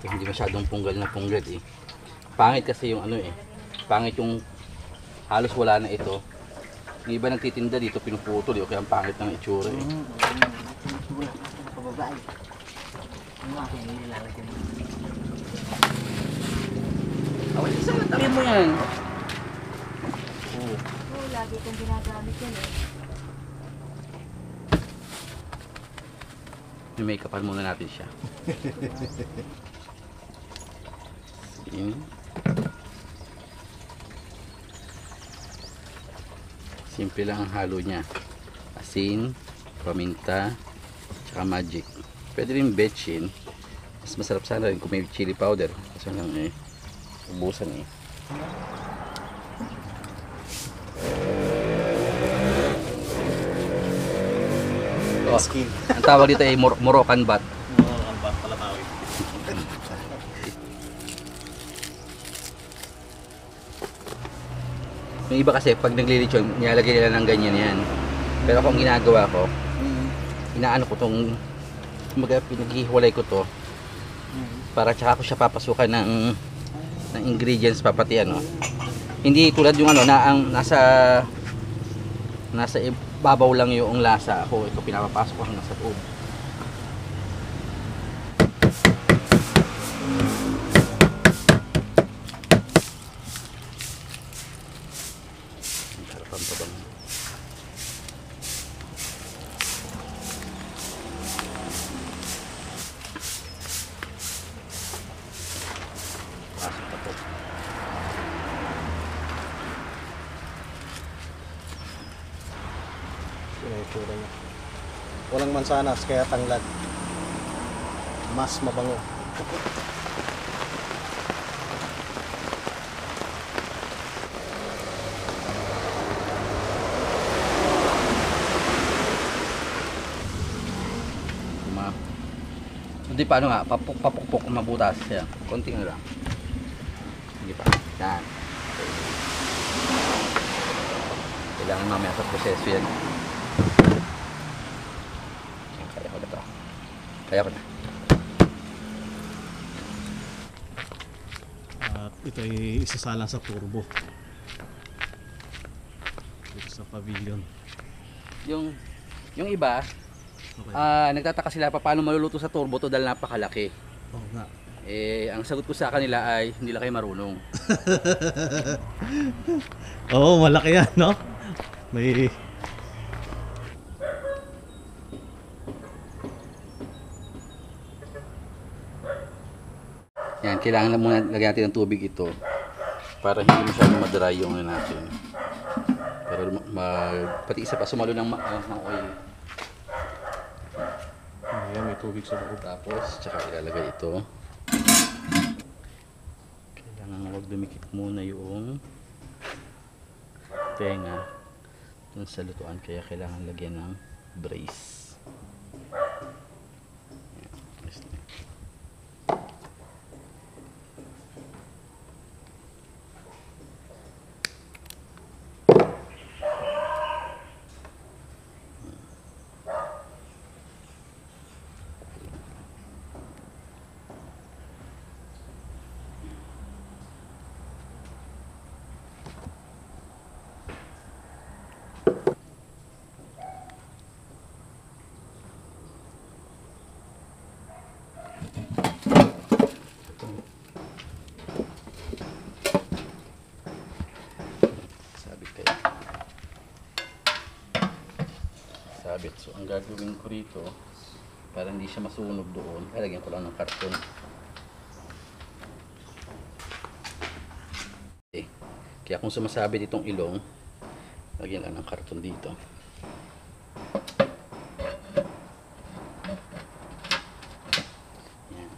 Ito hindi masyadong punggal na punggal eh. Pangit kasi yung ano eh. Pangit yung halos wala na ito. Yung iba nagtitinda dito pinuputol eh. Kaya ang pangit ng itsura eh. Awal isa lang tabi mo yan. Oo. Oo, lagi kong ginagamit yan eh. May-makeupan muna natin siya. Asin. Simple lang ang halo niya. Asin, paminta, tsaka magic. Pwede rin betchin. Mas masarap sana rin kung may chili powder. Kasi lang eh, ubusan eh. Oh, ang tawag dito ay Moroccan bat. Moroccan bat, palatawid. Yung iba kasi pag naglilitsyon, nilalagay nila ng ganyan yan. Pero kung ginagawa ko, inaano ko tong pinaghihiwalay ko to para tsaka ko siya papasukan ng ingredients papati ano. Hindi tulad yung ano na ang nasa ibabaw lang yung lasa. Ako ito pinapapasok ko hanggang sa loob. Pasok na po. Itsura niya. Walang mansanas, kaya tanglad. Mas mabango. Hindi paano nga, papukpok mabutas yan. Konting na lang. Hindi pa. Yan. Kailangan mamaya sa proseso yan. Kaya ko na to. Kaya ko na. At ito ay isasalang sa turbo. Dito sa pavilion. Yung iba, Okay. nagtataka sila pa paano maluluto sa turbo to dahil napakalaki. Oo nga. Eh, ang sagot ko sa kanila ay hindi lang kayo marunong. Oo, malaki yan, no? May... Yan, kailangan na muna lagyan natin ng tubig ito para hindi masyadong madry yung ano natin. Pero pati isa pa sumalo ng oil. Ayan, may tubig sa loob. Tapos, tsaka ilalagay ito. Kailangan huwag dumikit muna yung tenga dun sa lutuan. Kaya kailangan lagyan ng brace. Ayan. Sabit. So, ang gagawin ko rito, para hindi siya masunog doon, lalagyan ko lang ng karton. Okay. Kaya kung sumasabit itong ilong, lagyan lang ng karton dito. Yan.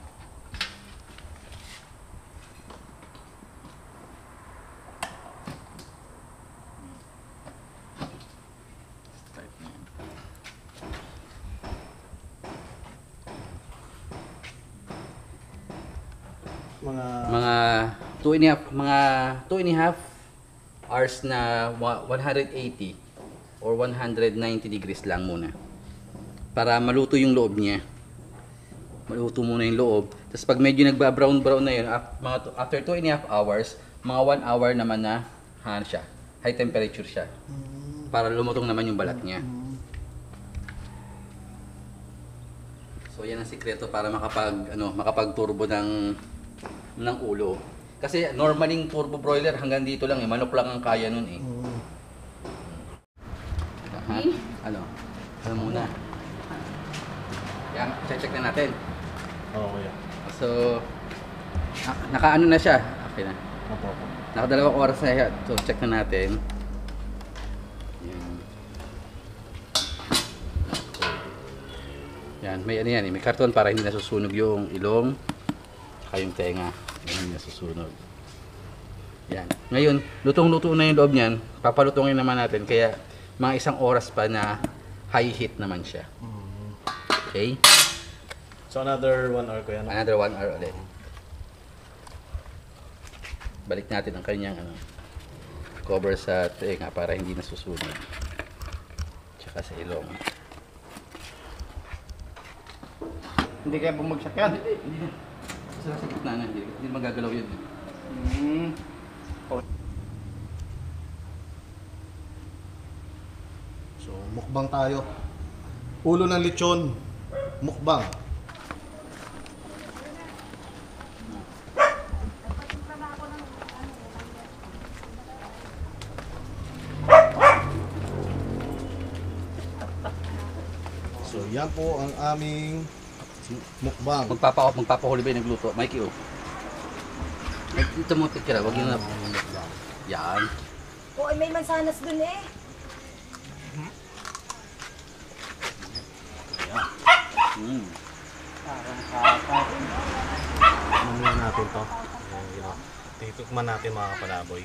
Start na yan. Mga 2.5 hours na 180 or 190 degrees lang muna para maluto yung loob niya. Maluto muna yung loob. Tapos pag medyo nagba-brown na yun, after 2.5 hours, mga 1 hour naman na siya. High temperature siya. Para lumutong naman yung balat niya. So yan ang sikreto para makapag-turbo ng ulo. Kasi normaling turbo broiler hanggang dito lang eh, manok lang ang kaya nun eh. Ha? Ano muna? Yan, check na natin. Oo, kuya. So, nakaano na siya. Okay na. Opo. Nakadalawang oras na siya. So, check na natin. Yan, may ano yan eh, may karton para hindi nasusunog yung ilong saka yung tenga, hindi nasusunog. Yan. Ngayon, lutong-luto na yung loob niyan, papalutungin naman natin kaya mga 1 oras pa na high heat naman siya. Okay? So another 1 hour kuya, no? Another 1 hour ulit. Balik natin ang kanyang cover sa tenga para hindi nasusunog. Tsaka sa ilong. Hindi kaya bumagsak yan. Hindi. Sa gitna na, hindi magagalaw yun. So, mukbang tayo. Ulo ng lechon, mukbang. So, yan po ang aming mukbang. Magpapahuli ba yung nagluto? Mikey, oh. Ito mo picture, wag yun na. Yan. Oo, may mansanas dun eh. Mamaya natin to. Titikman natin mga kapalaboy.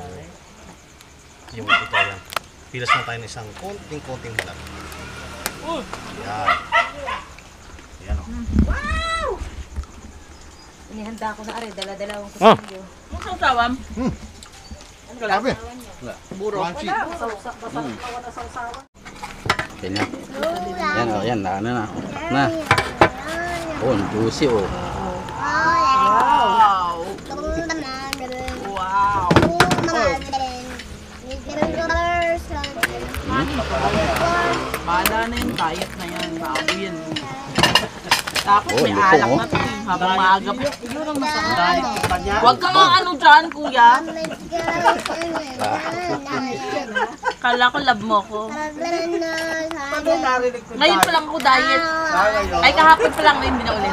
Yung ito yan. Pilas na tayo ng isang konting balat. Yan. Yan o. Wow! Inihanda ko na are, dala-dala akong Ah! kusilyo. Ang sawsawam? Sabi, Buro. crunchy. Okay na. Yan, oh, yan. Ano na. Na. Oh, juicy, oh. Wow! Wow! Bala na yung diet na yan. Bago yan. Tapos may lutong, alak oh. na ito habang maaga pa. Yun ang masakit. Huwag kang ano dyan, kuya. Kala ko love mo ko. Ngayon pa lang ako diet. Ay kahapon pa lang, ngayon binaulit.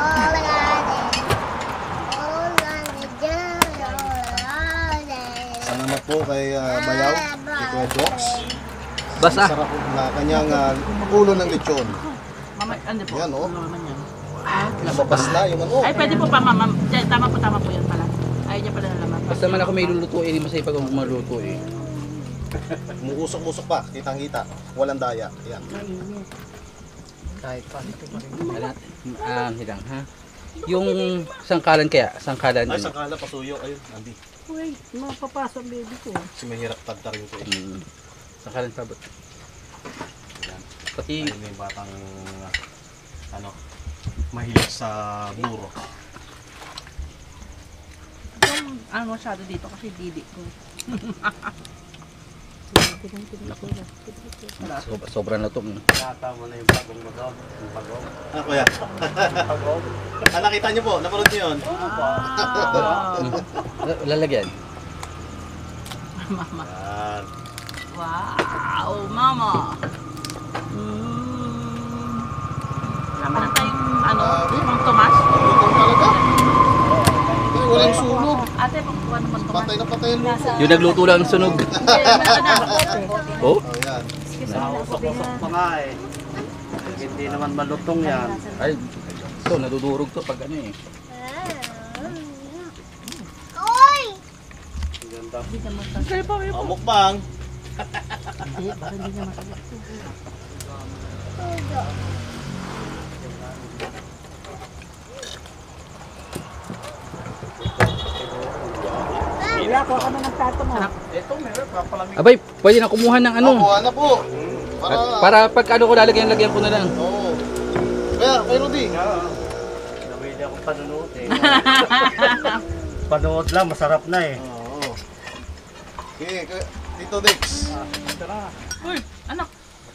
Salamat po kay Bayaw, kay Kuya Jox. Basa. Sarap na kanyang ulo ng lechon. Mama, ano po? Yan, oh. Ano naman yan? Lumabas na yung ano. Ay, pwede po pa, mama. Tama po yan pala. Ayaw niya pala na naman. Basta man ako may lulutuin, hindi masaya pag maluto eh. Muusok-musok pa, kitang-kita. Walang daya. Yan. Hidang, ha? Yung sangkalan kaya, sangkalan Ay, din. sangkala, pasuyo. Ayun, Andy. Uy, mapapasok baby ko. Kasi mahirap tagtarin ko eh. Sangkalan sabot. Pati, Ayun yung batang mahilig sa buro. Ano masyado dito kasi didi ko. sobrang lutong. Tama na yung bagong magawag. Yung bagong. Ano kuya? Nakita niyo po, napanood niyo yun? Lalagyan. Mama. Yan. Wow, mama. Wala na tayong pang Tomas. Lutong talaga. Ay, walang sunog. Ate, pangkuha naman Tomas. Patay na patay ang luto. Yung nagluto lang sunog. Hindi, meron na. Oh? Oh, yan. Nausok-usok pa nga eh. Hindi naman malutong yan. Ay, ito, nadudurog to pag ano eh. Ganda. Oh, mukbang. Ito meron, papalamig. Abay, pwede na kumuha ng ano. Kuha na po. Para pag ano ko lalagyan ko na lang. Oo. Kaya, kay Rudy. akong panunood eh. Panood lang, masarap na eh. Oo. Okay, Tito Dex. Uy, anak.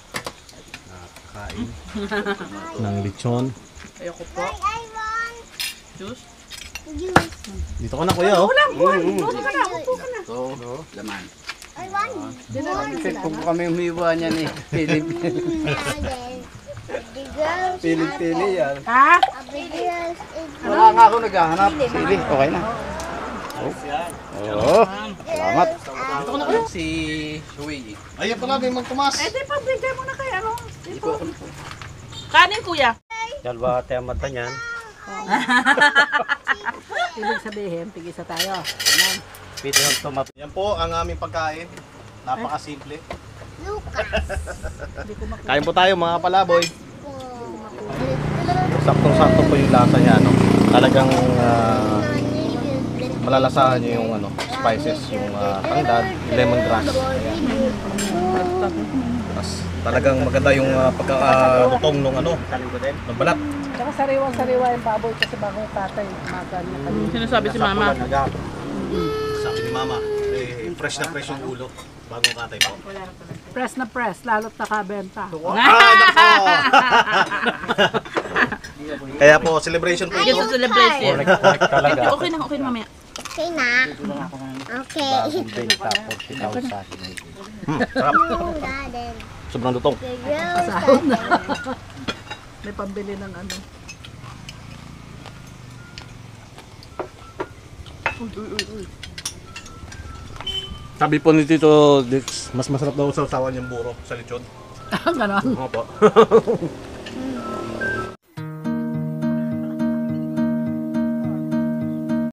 Kain ng lechon. Ayoko po. Juice? Dito ka na kuya oh. Upo ka na, upo ka na. Ito, laman. Kung kami humiwa niyan eh. Pilit-pili yan. Ha? Wala nga ako naghahanap. Sili, okay na. Oo. Salamat. Dito ko na ulit. Si Shui. Ayan pala, may magtumas. Eh, di pa, bigay mo na kay ano. Hindi po ako. Kanin, kuya. Dalwa tayo mata niyan. Ibig sabihin, tigisa tayo. Pwede yung tomato. Yan po ang aming pagkain. Napakasimple. Kain po tayo mga palaboy. Saktong-sakto po yung lasa niya, no? Talagang malalasahan niyo yung spices, yung tanglad, lemongrass. Ayan. Tapos talagang maganda yung pagkalutong ng ng balat. Saka sariwa-sariwa yung baboy kasi bago yung tatay. Magan niya kami. Sinasabi si mama. Sabi ni Mama, fresh na fresh yung ulo. Bagong katay po. Press na press, lalo't nakabenta. Kaya po, celebration po Bigyan ito. sa celebration. Talaga. Okay na, okay na mamaya. Okay na. Okay. Benta 40,000. Sarap. Garden. Sobrang lutong. The rose garden. May pambili ng ano. Sabi po ni Tito Dix, mas masarap daw sa usawan yung buro sa lechon. Ganon. Opo.